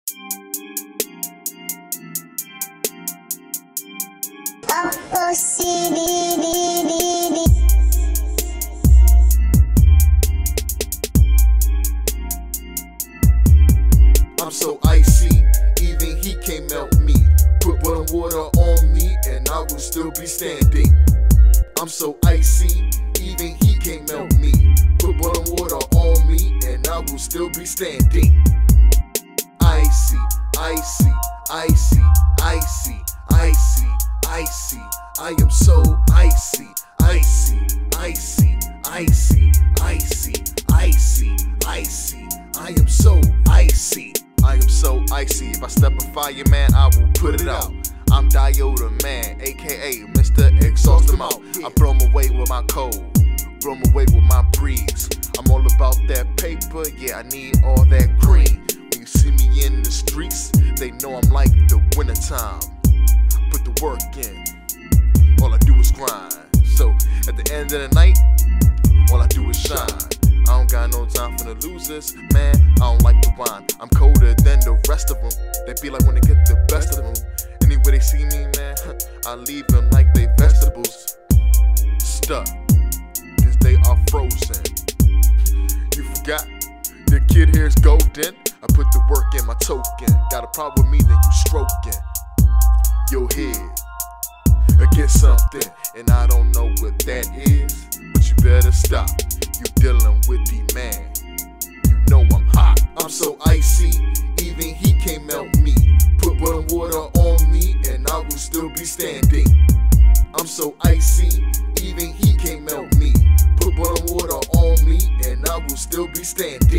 I'm so icy, even he can't melt me. Put boiling water on me and I will still be standing. I'm so icy, even he can't melt me. Put boiling water on me and I will still be standing. Icy, icy, icy, icy, icy, icy. I am so icy, icy, icy, icy, icy, icy, icy. I am so icy. I am so icy. If I step a fire, man, I will put it out. I'm Dayodman, aka Mr. Exhaust them out. I blow 'em away with my cold, blow 'em away with my breeze. I'm all about that paper, yeah, I need all that green. When you see me in the streets, they know I'm like the wintertime. Put the work in, all I do is grind. So at the end of the night, all I do is shine. I don't got no time for the losers, man, I don't like the wine. I'm colder than the rest of them. They be like when they get the best of them. Anywhere they see me, man, I leave them like they vegetables. Stuck, cause they are frozen. You forgot, the kid here is golden. I put the work in my token. Got a problem with me, then you stroking your head against something, and I don't know what that is, but you better stop. You dealing with the man, you know I'm hot. I'm so icy, even he can't melt me. Put boiling water on me and I will still be standing. I'm so icy, even he can't melt me. Put boiling water on me and I will still be standing.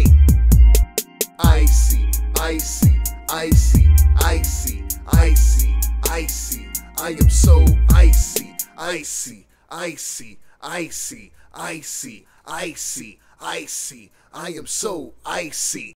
Icy, icy, icy, icy, icy, icy. I am so icy, icy, icy, icy, icy, icy, icy. I am so icy.